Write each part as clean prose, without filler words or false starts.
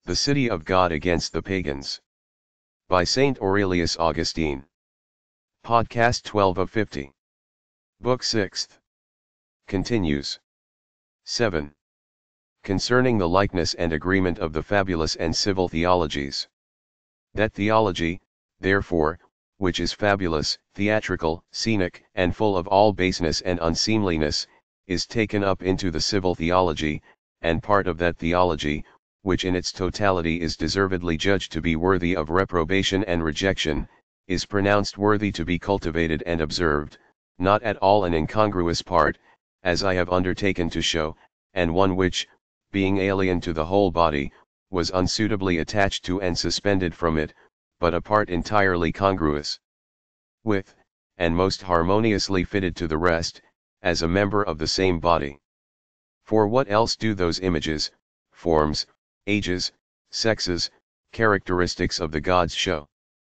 The City of God Against the Pagans. By Saint Aurelius Augustine. Podcast 12 of 50. Book 6th. Continues. 7. Concerning the likeness and agreement of the fabulous and civil theologies. That theology, therefore, which is fabulous, theatrical, scenic, and full of all baseness and unseemliness, is taken up into the civil theology, and part of that theology, which in its totality is deservedly judged to be worthy of reprobation and rejection, is pronounced worthy to be cultivated and observed, not at all an incongruous part, as I have undertaken to show, and one which, being alien to the whole body, was unsuitably attached to and suspended from it, but a part entirely congruous with, and most harmoniously fitted to the rest, as a member of the same body. For what else do those images, forms, ages, sexes, characteristics of the gods show?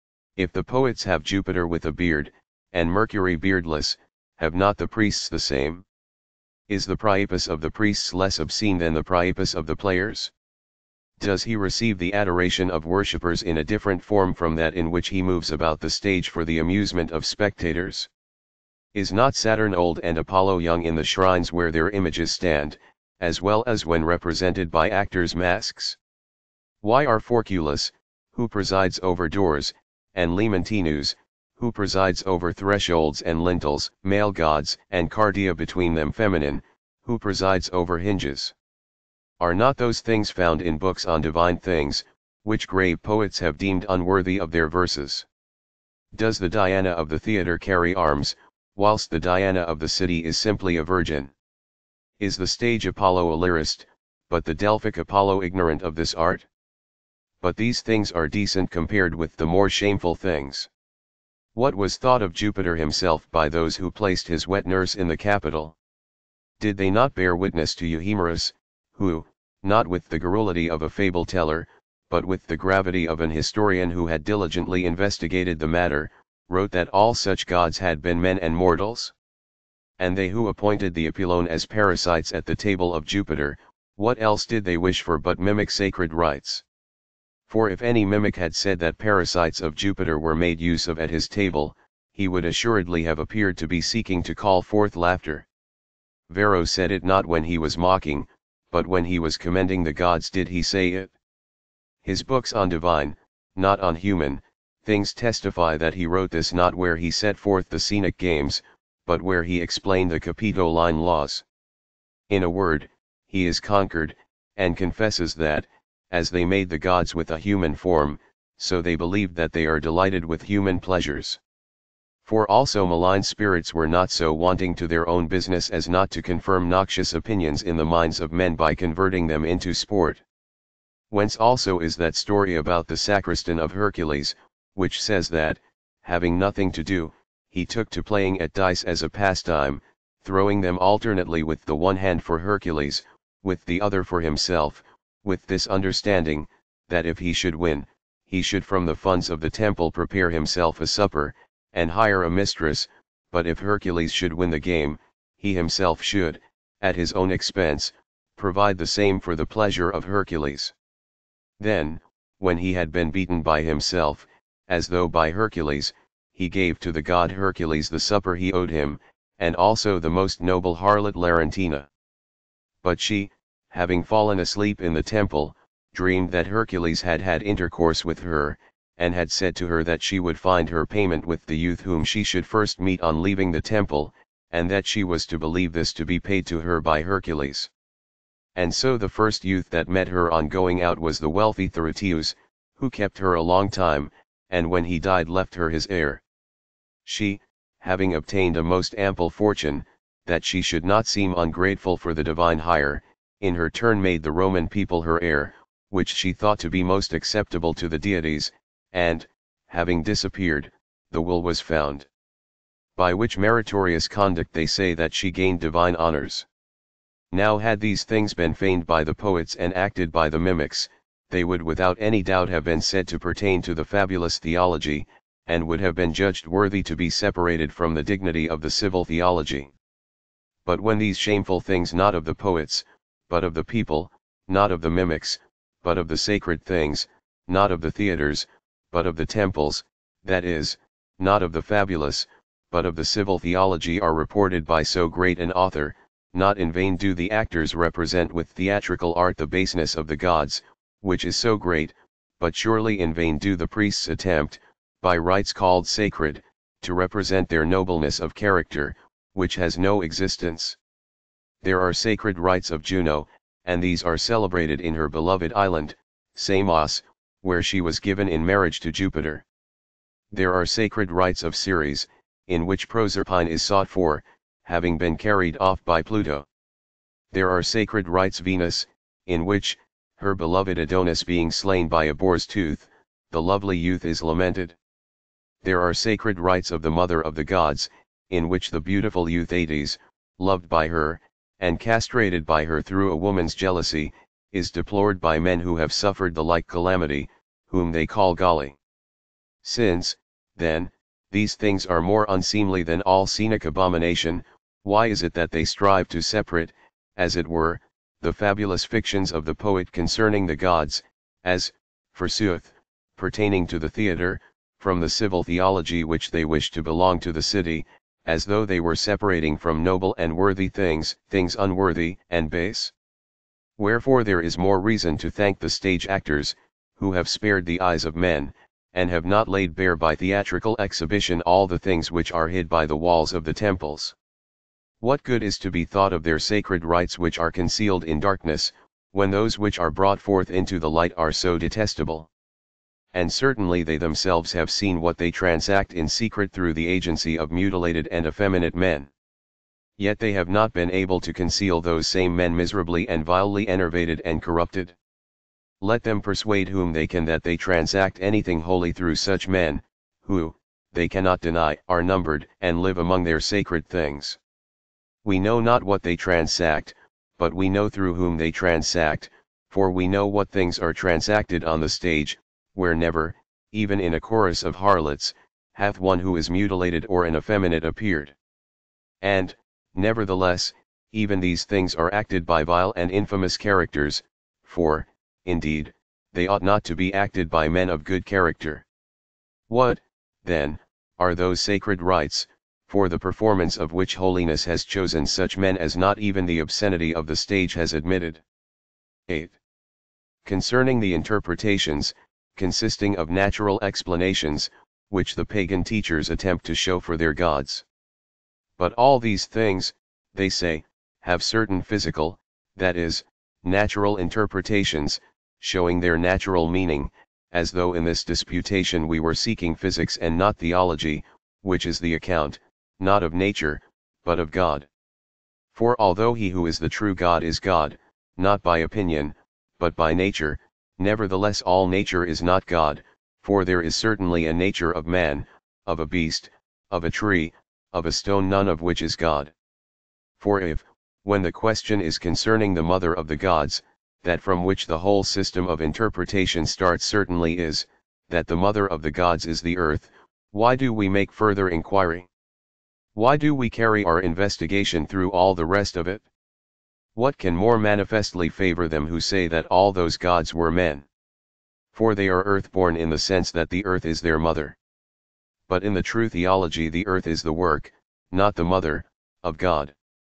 If the poets have Jupiter with a beard, and Mercury beardless, have not the priests the same? Is the priapus of the priests less obscene than the priapus of the players? Does he receive the adoration of worshippers in a different form from that in which he moves about the stage for the amusement of spectators? Is not Saturn old and Apollo young in the shrines where their images stand, as well as when represented by actors' masks? Why are Forculus, who presides over doors, and Leontinus, who presides over thresholds and lintels, male gods, and Cardia between them feminine, who presides over hinges? Are not those things found in books on divine things, which grave poets have deemed unworthy of their verses? Does the Diana of the theatre carry arms, whilst the Diana of the city is simply a virgin? Is the stage Apollo a lyrist, but the Delphic Apollo ignorant of this art? But these things are decent compared with the more shameful things. What was thought of Jupiter himself by those who placed his wet nurse in the Capitol? Did they not bear witness to Euhemerus, who, not with the garrulity of a fable teller, but with the gravity of an historian who had diligently investigated the matter, wrote that all such gods had been men and mortals? And they who appointed the Apollon as parasites at the table of Jupiter, what else did they wish for but mimic sacred rites? For if any mimic had said that parasites of Jupiter were made use of at his table, he would assuredly have appeared to be seeking to call forth laughter. Varro said it not when he was mocking, but when he was commending the gods did he say it. His books on divine, not on human, things testify that he wrote this not where he set forth the scenic games, but where he explained the Capitoline laws. In a word, he is conquered, and confesses that, as they made the gods with a human form, so they believed that they are delighted with human pleasures. For also malign spirits were not so wanting to their own business as not to confirm noxious opinions in the minds of men by converting them into sport. Whence also is that story about the sacristan of Hercules, which says that, having nothing to do, he took to playing at dice as a pastime, throwing them alternately with the one hand for Hercules, with the other for himself, with this understanding, that if he should win, he should from the funds of the temple prepare himself a supper, and hire a mistress, but if Hercules should win the game, he himself should, at his own expense, provide the same for the pleasure of Hercules. Then, when he had been beaten by himself, as though by Hercules, he gave to the god Hercules the supper he owed him, and also the most noble harlot Larentina. But she, having fallen asleep in the temple, dreamed that Hercules had had intercourse with her, and had said to her that she would find her payment with the youth whom she should first meet on leaving the temple, and that she was to believe this to be paid to her by Hercules. And so the first youth that met her on going out was the wealthy Thyreus, who kept her a long time, and when he died left her his heir. She, having obtained a most ample fortune, that she should not seem ungrateful for the divine hire, in her turn made the Roman people her heir, which she thought to be most acceptable to the deities, and, having disappeared, the will was found. By which meritorious conduct they say that she gained divine honors. Now had these things been feigned by the poets and acted by the mimics, they would without any doubt have been said to pertain to the fabulous theology, and would have been judged worthy to be separated from the dignity of the civil theology. But when these shameful things not of the poets, but of the people, not of the mimics, but of the sacred things, not of the theaters, but of the temples, that is, not of the fabulous, but of the civil theology are reported by so great an author. Not in vain do the actors represent with theatrical art the baseness of the gods, which is so great, but surely in vain do the priests attempt, by rites called sacred, to represent their nobleness of character, which has no existence. There are sacred rites of Juno, and these are celebrated in her beloved island, Samos, where she was given in marriage to Jupiter. There are sacred rites of Ceres, in which Proserpine is sought for, having been carried off by Pluto. There are sacred rites Venus, in which, her beloved Adonis being slain by a boar's tooth, the lovely youth is lamented. There are sacred rites of the mother of the gods, in which the beautiful youth Hades, loved by her, and castrated by her through a woman's jealousy, is deplored by men who have suffered the like calamity, whom they call Galli. Since, then, these things are more unseemly than all scenic abomination, why is it that they strive to separate, as it were, the fabulous fictions of the poet concerning the gods, as, forsooth, pertaining to the theatre, from the civil theology which they wish to belong to the city, as though they were separating from noble and worthy things, things unworthy and base? Wherefore there is more reason to thank the stage actors, who have spared the eyes of men, and have not laid bare by theatrical exhibition all the things which are hid by the walls of the temples. What good is to be thought of their sacred rites which are concealed in darkness, when those which are brought forth into the light are so detestable? And certainly they themselves have seen what they transact in secret through the agency of mutilated and effeminate men. Yet they have not been able to conceal those same men miserably and vilely enervated and corrupted. Let them persuade whom they can that they transact anything holy through such men, who, they cannot deny, are numbered and live among their sacred things. We know not what they transact, but we know through whom they transact, for we know what things are transacted on the stage, where never, even in a chorus of harlots, hath one who is mutilated or an effeminate appeared. And, nevertheless, even these things are acted by vile and infamous characters, for, indeed, they ought not to be acted by men of good character. What, then, are those sacred rites, for the performance of which holiness has chosen such men as not even the obscenity of the stage has admitted? 8. Concerning the interpretations, consisting of natural explanations, which the pagan teachers attempt to show for their gods. But all these things, they say, have certain physical, that is, natural interpretations, showing their natural meaning, as though in this disputation we were seeking physics and not theology, which is the account, not of nature, but of God. For although he who is the true God is God, not by opinion, but by nature, nevertheless all nature is not God, for there is certainly a nature of man, of a beast, of a tree, of a stone, none of which is God. For if, when the question is concerning the mother of the gods, that from which the whole system of interpretation starts certainly is, that the mother of the gods is the earth, why do we make further inquiry? Why do we carry our investigation through all the rest of it? What can more manifestly favor them who say that all those gods were men? For they are earthborn in the sense that the earth is their mother. But in the true theology the earth is the work, not the mother, of God.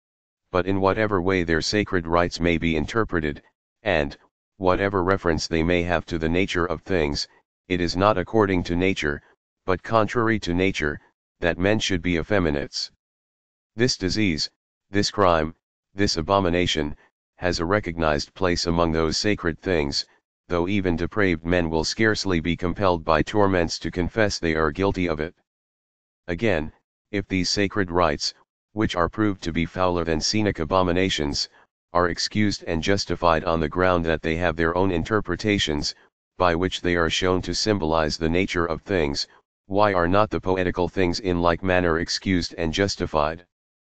But in whatever way their sacred rites may be interpreted, and, whatever reference they may have to the nature of things, it is not according to nature, but contrary to nature, that men should be effeminates. This disease, this crime, this abomination, has a recognized place among those sacred things, though even depraved men will scarcely be compelled by torments to confess they are guilty of it. Again, if these sacred rites, which are proved to be fouler than scenic abominations, are excused and justified on the ground that they have their own interpretations, by which they are shown to symbolize the nature of things, why are not the poetical things in like manner excused and justified?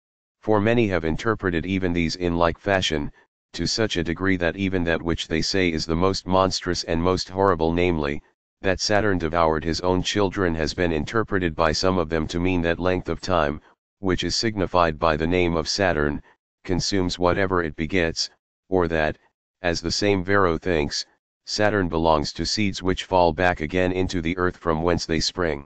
For many have interpreted even these in like fashion, to such a degree that even that which they say is the most monstrous and most horrible, namely, that Saturn devoured his own children, has been interpreted by some of them to mean that length of time, which is signified by the name of Saturn, consumes whatever it begets, or that, as the same Varro thinks, Saturn belongs to seeds which fall back again into the earth from whence they spring.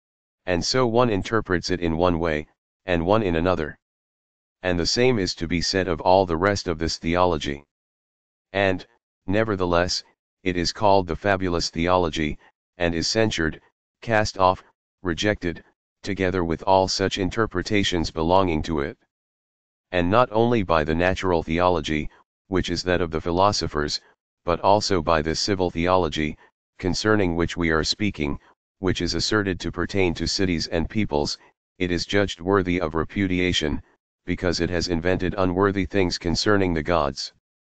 And so one interprets it in one way, and one in another. And the same is to be said of all the rest of this theology. And, nevertheless, it is called the fabulous theology, and is censured, cast off, rejected, together with all such interpretations belonging to it. And not only by the natural theology, which is that of the philosophers, but also by this civil theology, concerning which we are speaking, which is asserted to pertain to cities and peoples, it is judged worthy of repudiation, because it has invented unworthy things concerning the gods.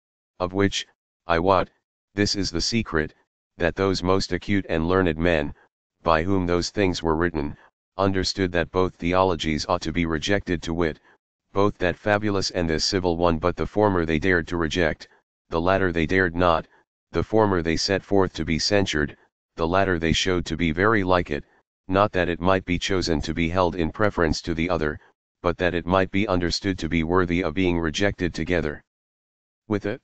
Of which, I wot, this is the secret, that those most acute and learned men, by whom those things were written, understood that both theologies ought to be rejected, to wit, both that fabulous and this civil one, but the former they dared to reject, the latter they dared not, the former they set forth to be censured, the latter they showed to be very like it, not that it might be chosen to be held in preference to the other, but that it might be understood to be worthy of being rejected together with it.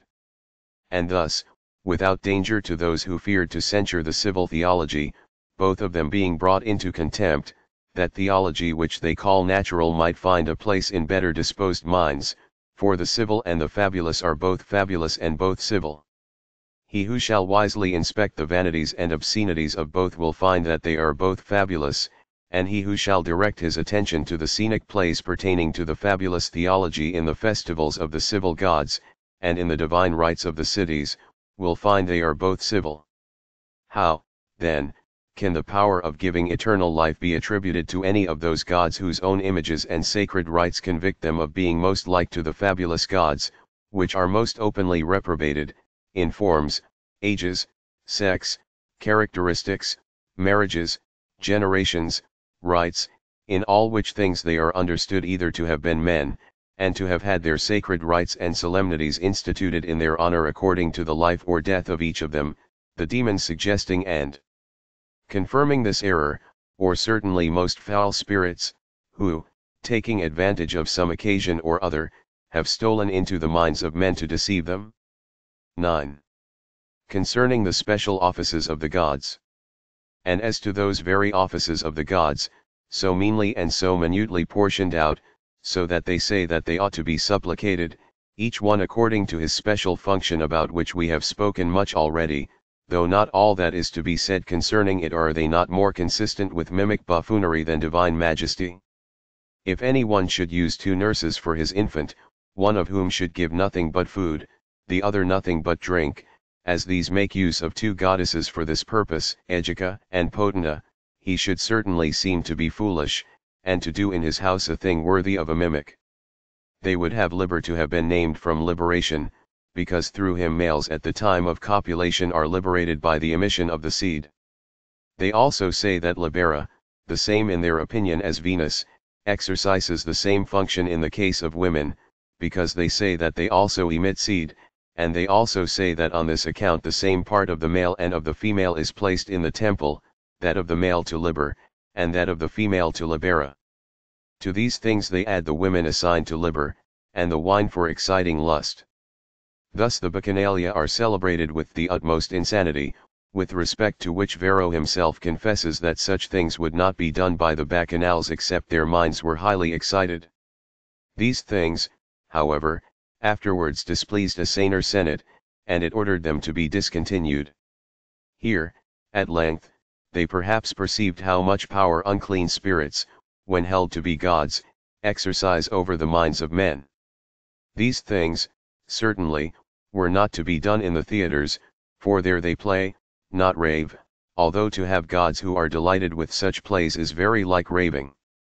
And thus, without danger to those who feared to censure the civil theology, both of them being brought into contempt, that theology which they call natural might find a place in better disposed minds, for the civil and the fabulous are both fabulous and both civil. He who shall wisely inspect the vanities and obscenities of both will find that they are both fabulous, and he who shall direct his attention to the scenic plays pertaining to the fabulous theology in the festivals of the civil gods, and in the divine rites of the cities, will find they are both civil. How, then, can the power of giving eternal life be attributed to any of those gods whose own images and sacred rites convict them of being most like to the fabulous gods, which are most openly reprobated, in forms, ages, sex, characteristics, marriages, generations, rites, in all which things they are understood either to have been men, and to have had their sacred rites and solemnities instituted in their honor according to the life or death of each of them, the demons suggesting and confirming this error, or certainly most foul spirits, who, taking advantage of some occasion or other, have stolen into the minds of men to deceive them. 9. Concerning the special offices of the gods. And as to those very offices of the gods, so meanly and so minutely portioned out, so that they say that they ought to be supplicated, each one according to his special function, about which we have spoken much already, though not all that is to be said concerning it are they not more consistent with mimic buffoonery than divine majesty? If any one should use 2 nurses for his infant, one of whom should give nothing but food, the other nothing but drink, as these make use of 2 goddesses for this purpose, Egica and Potena, he should certainly seem to be foolish, and to do in his house a thing worthy of a mimic. They would have Liber to have been named from liberation, because through him males at the time of copulation are liberated by the emission of the seed. They also say that Libera, the same in their opinion as Venus, exercises the same function in the case of women, because they say that they also emit seed, and they also say that on this account the same part of the male and of the female is placed in the temple, that of the male to Liber, and that of the female to Libera. To these things they add the women assigned to Liber, and the wine for exciting lust. Thus the Bacchanalia are celebrated with the utmost insanity, with respect to which Varro himself confesses that such things would not be done by the Bacchanals except their minds were highly excited. These things, however, afterwards displeased a saner senate, and it ordered them to be discontinued. Here, at length, they perhaps perceived how much power unclean spirits, when held to be gods, exercise over the minds of men. These things, certainly, were not to be done in the theatres, for there they play, not rave, although to have gods who are delighted with such plays is very like raving.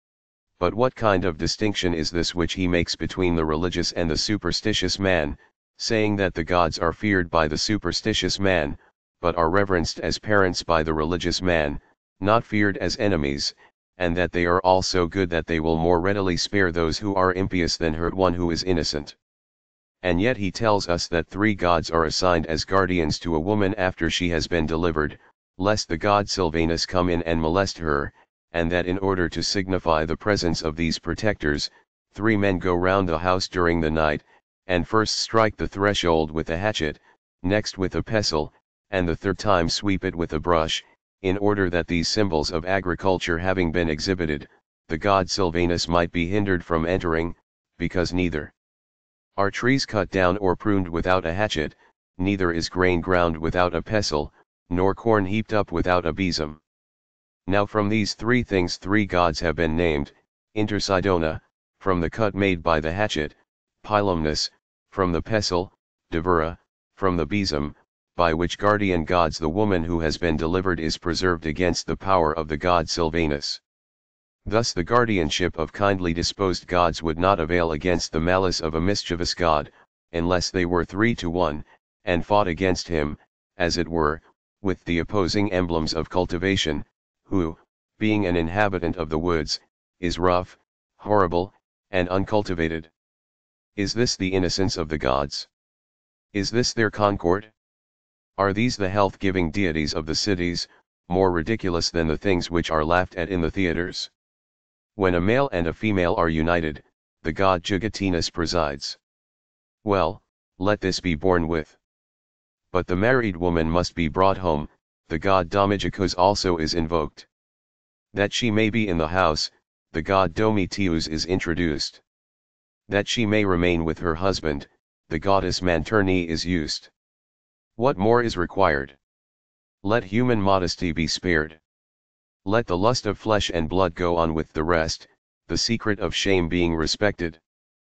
But what kind of distinction is this which he makes between the religious and the superstitious man, saying that the gods are feared by the superstitious man, but are reverenced as parents by the religious man, not feared as enemies, and that they are all so good that they will more readily spare those who are impious than hurt one who is innocent? And yet he tells us that 3 gods are assigned as guardians to a woman after she has been delivered, lest the god Silvanus come in and molest her, and that in order to signify the presence of these protectors, 3 men go round the house during the night, and first strike the threshold with a hatchet, next with a pestle, and the third time sweep it with a brush, in order that these symbols of agriculture having been exhibited, the god Silvanus might be hindered from entering, because neither are trees cut down or pruned without a hatchet, neither is grain ground without a pestle, nor corn heaped up without a besom. Now from these three things three gods have been named, Intersidona, from the cut made by the hatchet, Pylumnus, from the pestle, Devura, from the besom, by which guardian gods the woman who has been delivered is preserved against the power of the god Silvanus. Thus the guardianship of kindly disposed gods would not avail against the malice of a mischievous god, unless they were 3 to 1, and fought against him, as it were, with the opposing emblems of cultivation, who, being an inhabitant of the woods, is rough, horrible, and uncultivated. Is this the innocence of the gods? Is this their concord? Are these the health-giving deities of the cities, more ridiculous than the things which are laughed at in the theaters? When a male and a female are united, the god Jugatinus presides. Well, let this be borne with. But the married woman must be brought home, the god Domitius also is invoked. That she may be in the house, the god Domitius is introduced. That she may remain with her husband, the goddess Manturni is used. What more is required? Let human modesty be spared. Let the lust of flesh and blood go on with the rest, the secret of shame being respected.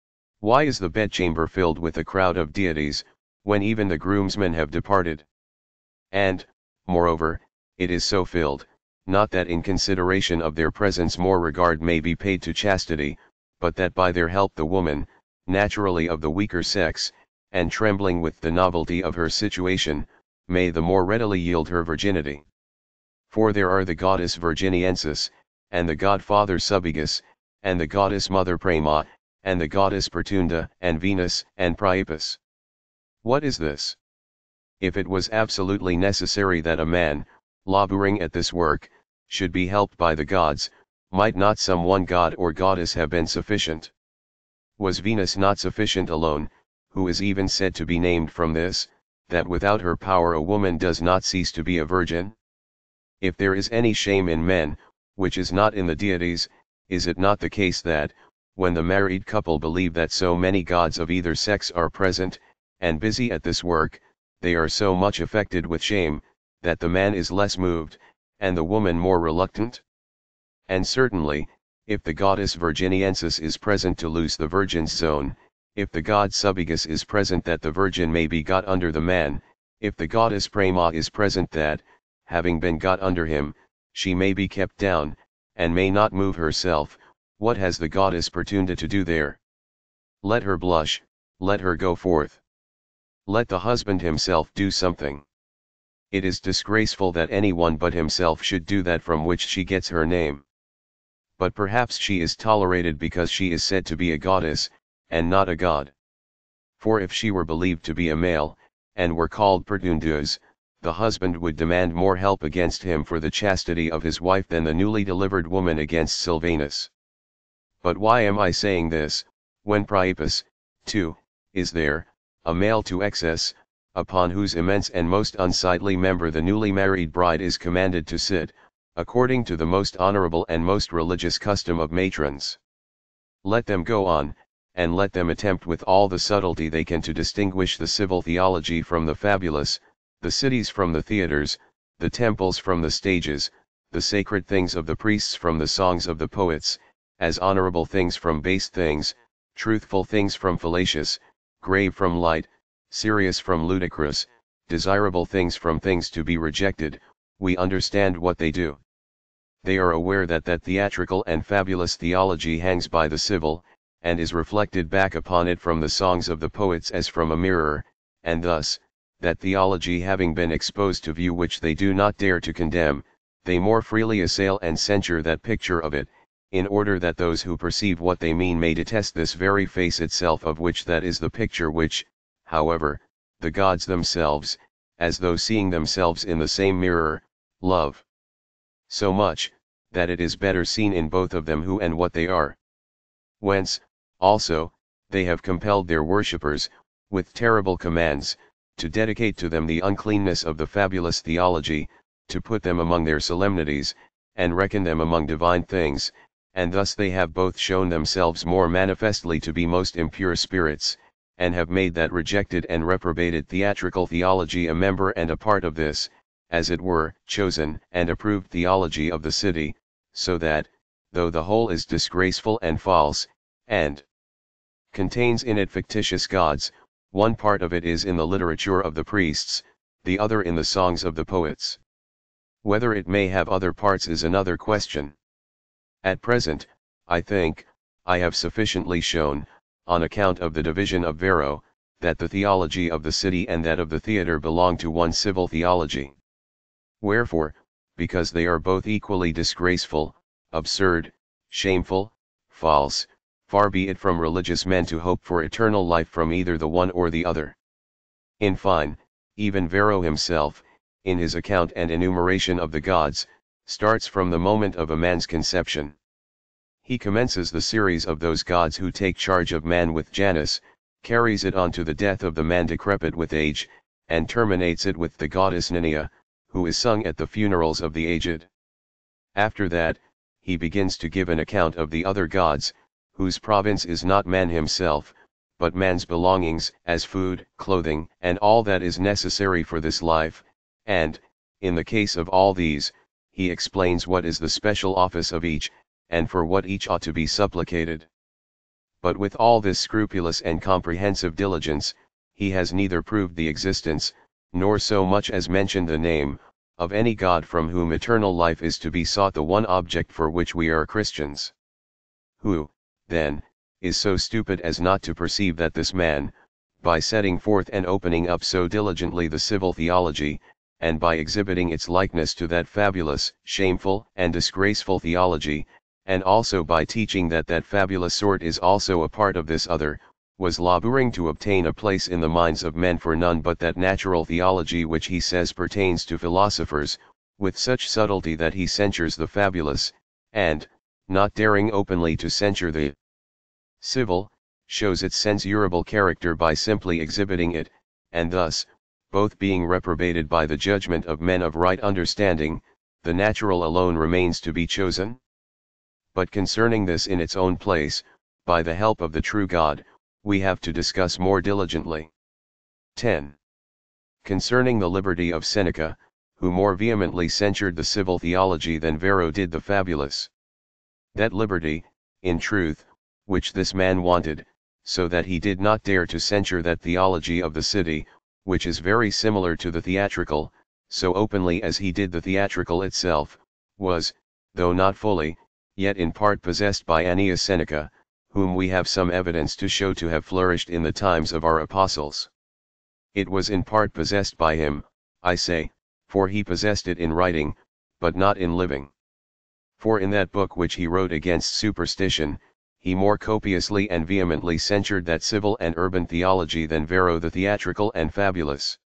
Why is the bedchamber filled with a crowd of deities, when even the groomsmen have departed? And, moreover, it is so filled, not that in consideration of their presence more regard may be paid to chastity, but that by their help the woman, naturally of the weaker sex, and trembling with the novelty of her situation, may the more readily yield her virginity. For there are the goddess Virginiensis, and the godfather Subigus, and the goddess mother Prema, and the goddess Pertunda, and Venus, and Priapus. What is this? If it was absolutely necessary that a man, laboring at this work, should be helped by the gods, might not some one god or goddess have been sufficient? Was Venus not sufficient alone, who is even said to be named from this, that without her power a woman does not cease to be a virgin? If there is any shame in men, which is not in the deities, is it not the case that, when the married couple believe that so many gods of either sex are present, and busy at this work, they are so much affected with shame, that the man is less moved, and the woman more reluctant? And certainly, if the goddess Virginiensis is present to loose the virgin's zone, if the god Subigus is present that the virgin may be got under the man, if the goddess Prema is present that, having been got under him, she may be kept down, and may not move herself, what has the goddess Pertunda to do there? Let her blush, let her go forth. Let the husband himself do something. It is disgraceful that anyone but himself should do that from which she gets her name. But perhaps she is tolerated because she is said to be a goddess, and not a god. For if she were believed to be a male, and were called Pertundus, the husband would demand more help against him for the chastity of his wife than the newly delivered woman against Silvanus. But why am I saying this, when Priapus, too, is there, a male to excess, upon whose immense and most unsightly member the newly married bride is commanded to sit, according to the most honorable and most religious custom of matrons? Let them go on, and let them attempt with all the subtlety they can to distinguish the civil theology from the fabulous, the cities from the theaters, the temples from the stages, the sacred things of the priests from the songs of the poets, as honorable things from base things, truthful things from fallacious, grave from light, serious from ludicrous, desirable things from things to be rejected. We understand what they do. They are aware that that theatrical and fabulous theology hangs by the civil, and is reflected back upon it from the songs of the poets as from a mirror, and thus, that theology having been exposed to view which they do not dare to condemn, they more freely assail and censure that picture of it, in order that those who perceive what they mean may detest this very face itself of which that is the picture which, however, the gods themselves, as though seeing themselves in the same mirror, love so much, that it is better seen in both of them who and what they are. Whence, also, they have compelled their worshippers, with terrible commands, to dedicate to them the uncleanness of the fabulous theology, to put them among their solemnities, and reckon them among divine things, and thus they have both shown themselves more manifestly to be most impure spirits, and have made that rejected and reprobated theatrical theology a member and a part of this, as it were, chosen and approved theology of the city, so that, though the whole is disgraceful and false, and contains in it fictitious gods, one part of it is in the literature of the priests, the other in the songs of the poets. Whether it may have other parts is another question. At present, I think, I have sufficiently shown, on account of the division of Varro, that the theology of the city and that of the theatre belong to one civil theology. Wherefore, because they are both equally disgraceful, absurd, shameful, false, far be it from religious men to hope for eternal life from either the one or the other. In fine, even Varro himself, in his account and enumeration of the gods, starts from the moment of a man's conception. He commences the series of those gods who take charge of man with Janus, carries it on to the death of the man decrepit with age, and terminates it with the goddess Nenea, who is sung at the funerals of the aged. After that, he begins to give an account of the other gods, whose province is not man himself, but man's belongings, as food, clothing, and all that is necessary for this life, and, in the case of all these, he explains what is the special office of each, and for what each ought to be supplicated. But with all this scrupulous and comprehensive diligence, he has neither proved the existence, nor so much as mentioned the name, of any God from whom eternal life is to be sought, the one object for which we are Christians. Who, then, is so stupid as not to perceive that this man, by setting forth and opening up so diligently the civil theology, and by exhibiting its likeness to that fabulous, shameful, and disgraceful theology, and also by teaching that that fabulous sort is also a part of this other, was laboring to obtain a place in the minds of men for none but that natural theology which he says pertains to philosophers, with such subtlety that he censures the fabulous, and, not daring openly to censure the civil, shows its censurable character by simply exhibiting it, and thus, both being reprobated by the judgment of men of right understanding, the natural alone remains to be chosen. But concerning this in its own place, by the help of the true God, we have to discuss more diligently. 10. Concerning the liberty of Seneca, who more vehemently censured the civil theology than Varro did the fabulous. That liberty, in truth, which this man wanted, so that he did not dare to censure that theology of the city, which is very similar to the theatrical, so openly as he did the theatrical itself, was, though not fully, yet in part possessed by Annaeus Seneca, whom we have some evidence to show to have flourished in the times of our apostles. It was in part possessed by him, I say, for he possessed it in writing, but not in living. For in that book which he wrote against superstition, he more copiously and vehemently censured that civil and urban theology than Varro the theatrical and fabulous.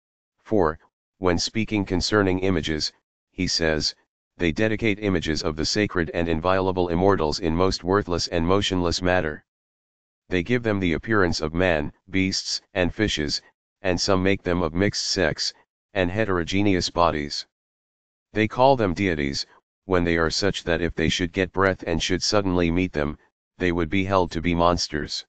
For, when speaking concerning images, he says, they dedicate images of the sacred and inviolable immortals in most worthless and motionless matter. They give them the appearance of man, beasts, and fishes, and some make them of mixed sex, and heterogeneous bodies. They call them deities, when they are such that if they should get breath and should suddenly meet them, they would be held to be monsters.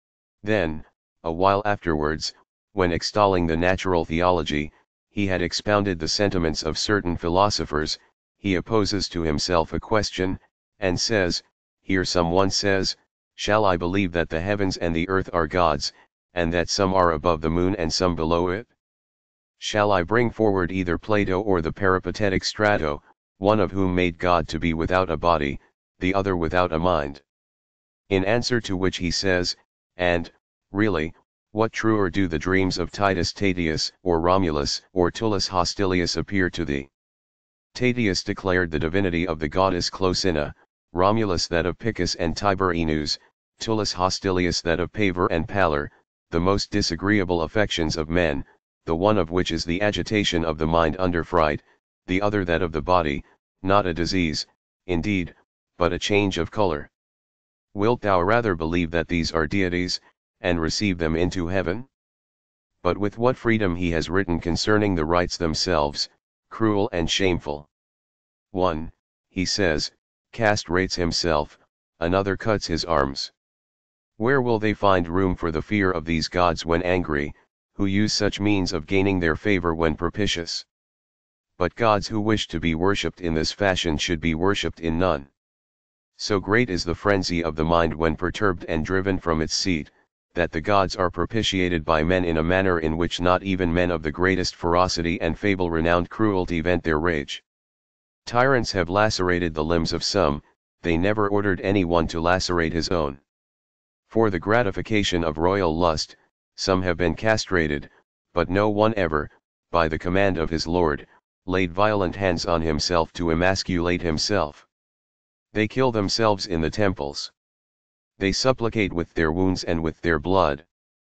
Then, a while afterwards, when extolling the natural theology, he had expounded the sentiments of certain philosophers, he opposes to himself a question, and says, here some one says, shall I believe that the heavens and the earth are gods, and that some are above the moon and some below it? Shall I bring forward either Plato or the peripatetic Strato, one of whom made God to be without a body, the other without a mind? In answer to which he says, and, really, what truer do the dreams of Titus Tatius, or Romulus, or Tullus Hostilius appear to thee? Tatius declared the divinity of the goddess Clocina, Romulus that of Picus and Tiberinus, Tullus Hostilius that of Pavor and Pallor, the most disagreeable affections of men, the one of which is the agitation of the mind under fright, the other that of the body, not a disease, indeed, but a change of color. Wilt thou rather believe that these are deities, and receive them into heaven? But with what freedom he has written concerning the rites themselves, cruel and shameful. One, he says, castrates himself, another cuts his arms. Where will they find room for the fear of these gods when angry, who use such means of gaining their favor when propitious? But gods who wish to be worshipped in this fashion should be worshipped in none. So great is the frenzy of the mind when perturbed and driven from its seat, that the gods are propitiated by men in a manner in which not even men of the greatest ferocity and fable-renowned cruelty vent their rage. Tyrants have lacerated the limbs of some, they never ordered any one to lacerate his own. For the gratification of royal lust, some have been castrated, but no one ever, by the command of his lord, laid violent hands on himself to emasculate himself. They kill themselves in the temples. They supplicate with their wounds and with their blood.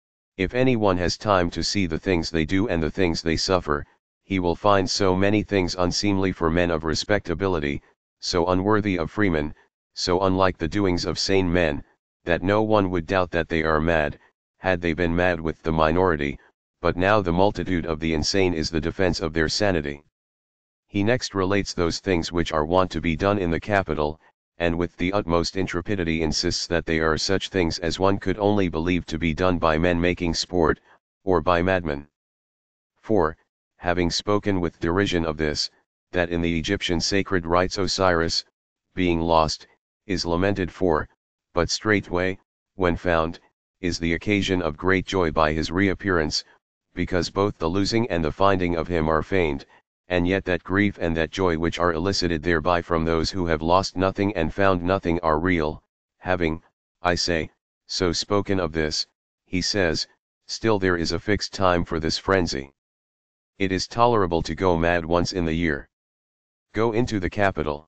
If anyone has time to see the things they do and the things they suffer, he will find so many things unseemly for men of respectability, so unworthy of freemen, so unlike the doings of sane men, that no one would doubt that they are mad, had they been mad with the minority, but now the multitude of the insane is the defense of their sanity. He next relates those things which are wont to be done in the capital, and with the utmost intrepidity insists that they are such things as one could only believe to be done by men making sport, or by madmen. For, having spoken with derision of this, that in the Egyptian sacred rites Osiris, being lost, is lamented for, but straightway, when found, is the occasion of great joy by his reappearance, because both the losing and the finding of him are feigned, and yet that grief and that joy which are elicited thereby from those who have lost nothing and found nothing are real. Having, I say, so spoken of this, he says, still there is a fixed time for this frenzy. It is tolerable to go mad once in the year. Go into the capital.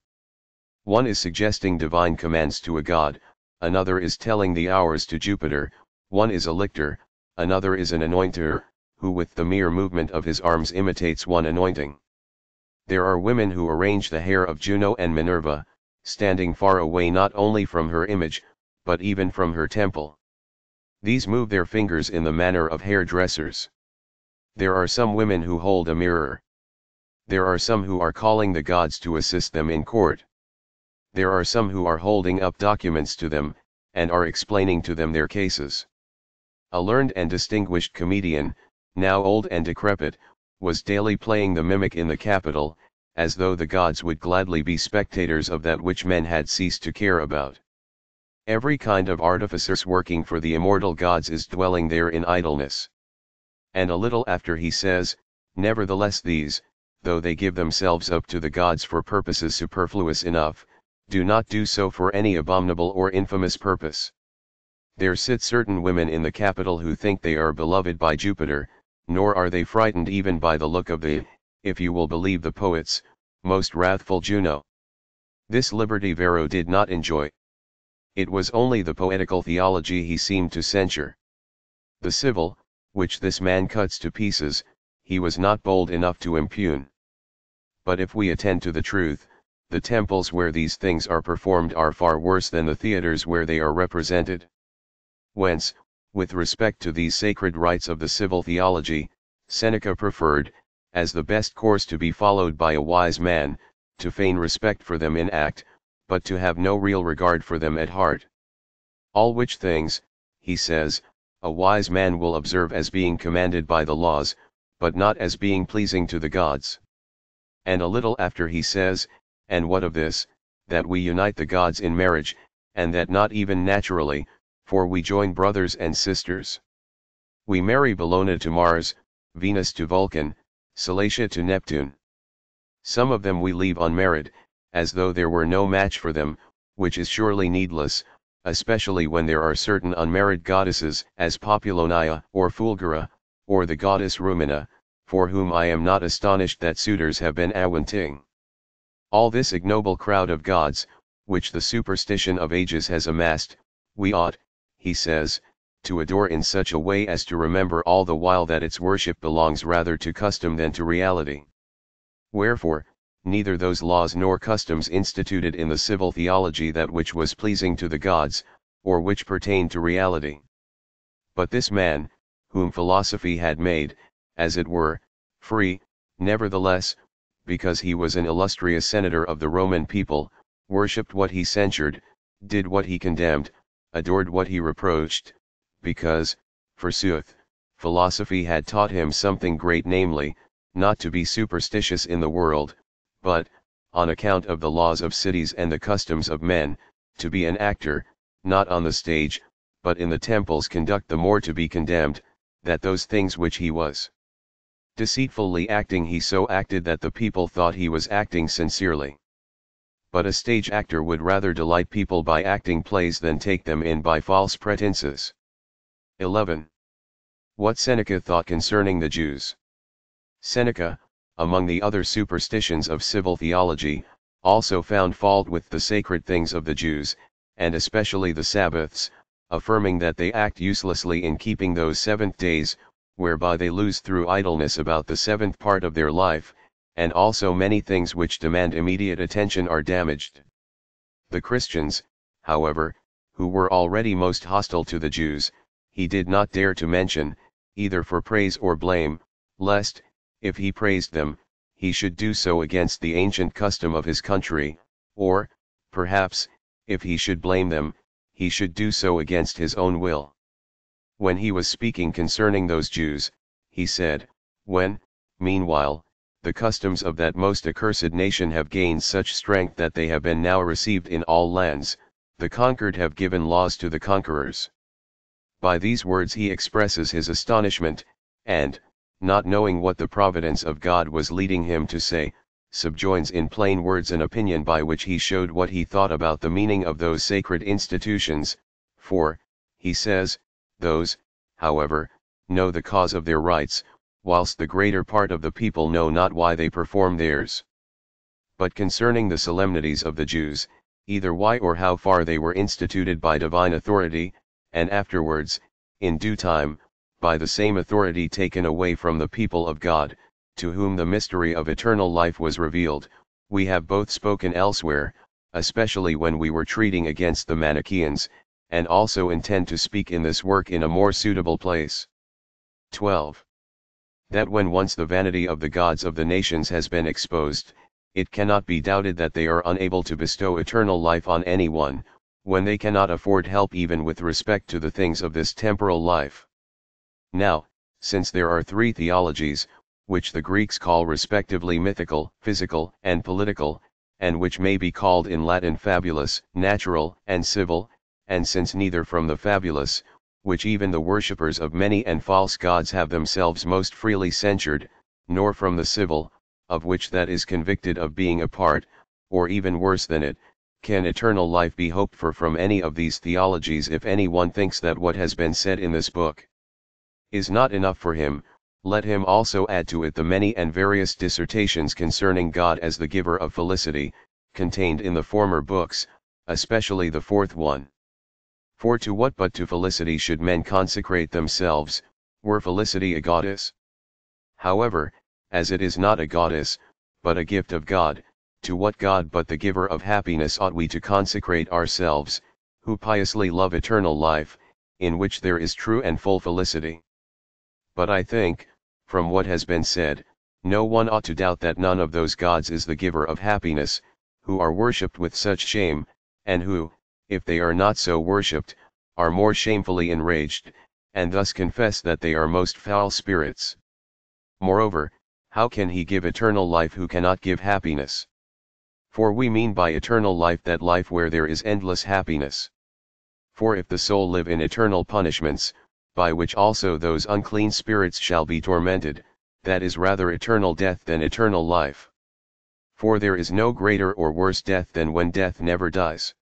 One is suggesting divine commands to a god, another is telling the hours to Jupiter, one is a lictor, another is an anointer, who with the mere movement of his arms imitates one anointing. There are women who arrange the hair of Juno and Minerva, standing far away not only from her image, but even from her temple. These move their fingers in the manner of hairdressers. There are some women who hold a mirror. There are some who are calling the gods to assist them in court. There are some who are holding up documents to them, and are explaining to them their cases. A learned and distinguished comedian, now old and decrepit, was daily playing the mimic in the capital, as though the gods would gladly be spectators of that which men had ceased to care about. Every kind of artificers working for the immortal gods is dwelling there in idleness. And a little after he says, nevertheless these, though they give themselves up to the gods for purposes superfluous enough, do not do so for any abominable or infamous purpose. There sit certain women in the capital who think they are beloved by Jupiter, nor are they frightened even by the look of the, if you will believe the poets, most wrathful Juno. This liberty Varro did not enjoy. It was only the poetical theology he seemed to censure. The civil, which this man cuts to pieces, he was not bold enough to impugn. But if we attend to the truth, the temples where these things are performed are far worse than the theatres where they are represented. Whence, with respect to these sacred rites of the civil theology, Seneca preferred, as the best course to be followed by a wise man, to feign respect for them in act, but to have no real regard for them at heart. All which things, he says, a wise man will observe as being commanded by the laws, but not as being pleasing to the gods. And a little after he says, and what of this, that we unite the gods in marriage, and that not even naturally, for we join brothers and sisters. We marry Bellona to Mars, Venus to Vulcan, Salacia to Neptune. Some of them we leave unmarried, as though there were no match for them, which is surely needless, especially when there are certain unmarried goddesses, as Populonia or Fulgura, or the goddess Rumina, for whom I am not astonished that suitors have been awanting. All this ignoble crowd of gods, which the superstition of ages has amassed, we ought, he says, to adore in such a way as to remember all the while that its worship belongs rather to custom than to reality. Wherefore, neither those laws nor customs instituted in the civil theology that which was pleasing to the gods, or which pertained to reality. But this man, whom philosophy had made, as it were, free, nevertheless, because he was an illustrious senator of the Roman people, worshipped what he censured, did what he condemned, adored what he reproached, because, forsooth, philosophy had taught him something great, namely, not to be superstitious in the world, but, on account of the laws of cities and the customs of men, to be an actor, not on the stage, but in the temples conduct the more to be condemned, that those things which he was deceitfully acting he so acted that the people thought he was acting sincerely. But a stage actor would rather delight people by acting plays than take them in by false pretenses. 11. What Seneca thought concerning the Jews. Seneca, among the other superstitions of civil theology, also found fault with the sacred things of the Jews, and especially the Sabbaths, affirming that they act uselessly in keeping those 7th days, whereby they lose through idleness about the 7th part of their life, and also many things which demand immediate attention are damaged. The Christians, however, who were already most hostile to the Jews, he did not dare to mention, either for praise or blame, lest, if he praised them, he should do so against the ancient custom of his country, or, perhaps, if he should blame them, he should do so against his own will. When he was speaking concerning those Jews, he said, when, meanwhile, the customs of that most accursed nation have gained such strength that they have been now received in all lands, the conquered have given laws to the conquerors. By these words he expresses his astonishment, and, not knowing what the providence of God was leading him to say, subjoins in plain words an opinion by which he showed what he thought about the meaning of those sacred institutions, for, he says, those, however, know the cause of their rights, whilst the greater part of the people know not why they perform theirs. But concerning the solemnities of the Jews, either why or how far they were instituted by divine authority, and afterwards, in due time, by the same authority taken away from the people of God, to whom the mystery of eternal life was revealed, we have both spoken elsewhere, especially when we were treating against the Manichaeans, and also intend to speak in this work in a more suitable place. 12. That when once the vanity of the gods of the nations has been exposed, it cannot be doubted that they are unable to bestow eternal life on anyone, when they cannot afford help even with respect to the things of this temporal life. Now, since there are 3 theologies, which the Greeks call respectively mythical, physical, and political, and which may be called in Latin fabulous, natural, and civil, and since neither from the fabulous, which even the worshippers of many and false gods have themselves most freely censured, nor from the civil, of which that is convicted of being a part, or even worse than it, can eternal life be hoped for from any of these theologies. If any one thinks that what has been said in this book is not enough for him, let him also add to it the many and various dissertations concerning God as the giver of felicity, contained in the former books, especially the 4th one. For to what but to felicity should men consecrate themselves, were felicity a goddess? However, as it is not a goddess, but a gift of God, to what God but the giver of happiness ought we to consecrate ourselves, who piously love eternal life, in which there is true and full felicity? But I think, from what has been said, no one ought to doubt that none of those gods is the giver of happiness, who are worshipped with such shame, and who, if they are not so worshipped, are more shamefully enraged, and thus confess that they are most foul spirits. Moreover, how can he give eternal life who cannot give happiness? For we mean by eternal life that life where there is endless happiness. For if the soul live in eternal punishments, by which also those unclean spirits shall be tormented, that is rather eternal death than eternal life. For there is no greater or worse death than when death never dies.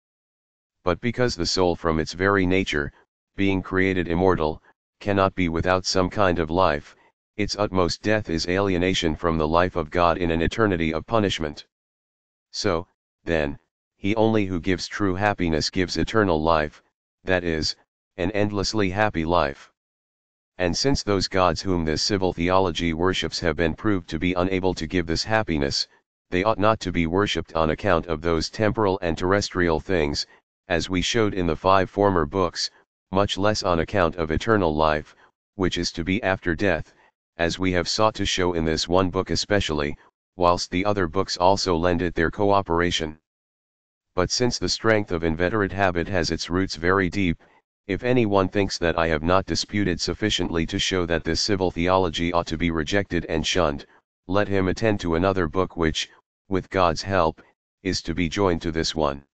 But because the soul from its very nature, being created immortal, cannot be without some kind of life, its utmost death is alienation from the life of God in an eternity of punishment. So, then, he only who gives true happiness gives eternal life, that is, an endlessly happy life. And since those gods whom this civil theology worships have been proved to be unable to give this happiness, they ought not to be worshipped on account of those temporal and terrestrial things, as we showed in the 5 former books, much less on account of eternal life, which is to be after death, as we have sought to show in this one book especially, whilst the other books also lend it their cooperation. But since the strength of inveterate habit has its roots very deep, if any one thinks that I have not disputed sufficiently to show that this civil theology ought to be rejected and shunned, let him attend to another book which, with God's help, is to be joined to this one.